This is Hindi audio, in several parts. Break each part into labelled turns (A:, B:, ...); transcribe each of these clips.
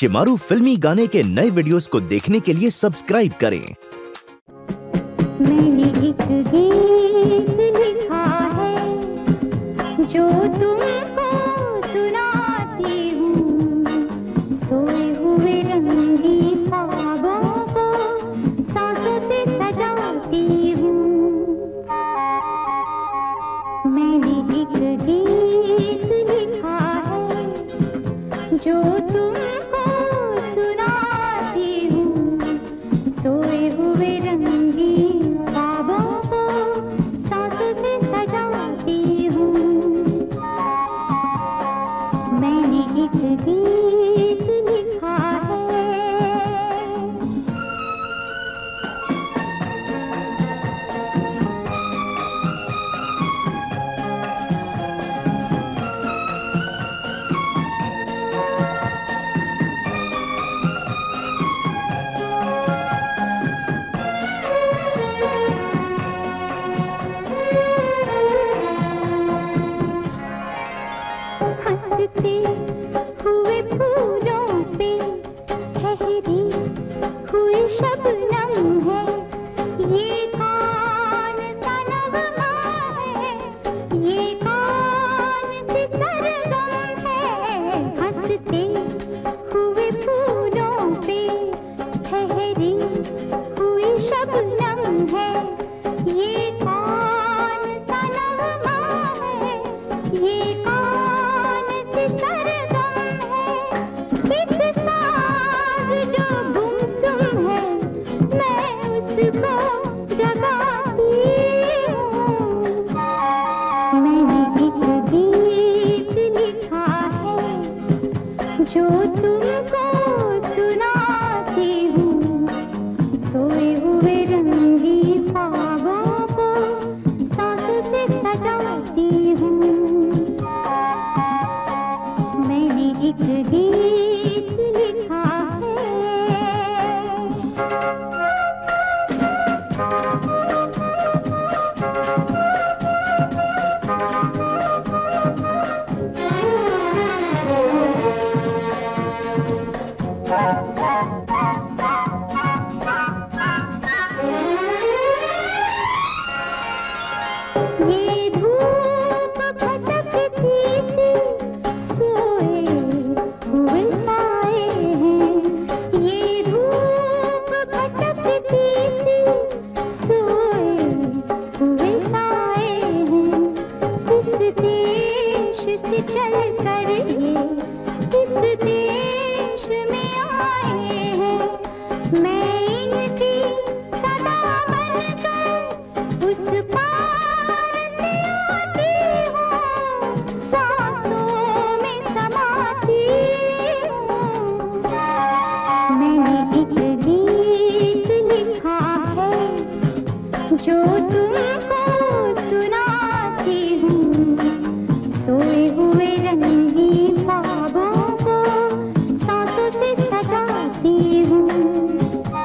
A: शिमारू फिल्मी गाने के नए वीडियोस को देखने के लिए सब्सक्राइब करें।
B: मैंने एक गीत लिखा है जो तुमको सुनाती हूँ, सोए हुए रंगी ख्वाबों को सांसों से सजाती हूँ। मैंने एक गीत लिखा है जो तुमको सुनाती हूँ, सोए हुए रंगी ख्वाबों को सांसों से सजाती हूँ। मैंने एक गीत लिखा है। हंसते हुए फूलों पे ठहरी हुई शबनम है, ये कौन सा नगमा है, ये कौन सी सरगम है। हंसते हुए फूलों पे ठहरी हुई शबनम है, ये कौन सा नगमा है, ये कौन सी सरगम है। एक साज जो गुमसुम है, मैं उसको जगाती हूँ। मैंने एक गीत लिखा है जो तुमको सुनाती हूँ, सोए हुए रंगी ख्वाबों को सांसों से सजाती हूँ। मैंने एक गीत लिखा है। ये धूप भटकती सी सोए हुए साए हैं, ये धूप भटकती सी सोए हुए साए हैं। इस देश से चल कर ये इस देश में आए हैं। मैं इनकी सदा बनकर उस पार से आती हूँ, सांसों में समाती हूँ। मैंने एक गीत लिखा है जो तुमको सुनाती हूँ, सोए हुए रंगी ख्वाबों को सांसों से सजाती हूँ।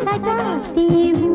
B: सजाती हूँ।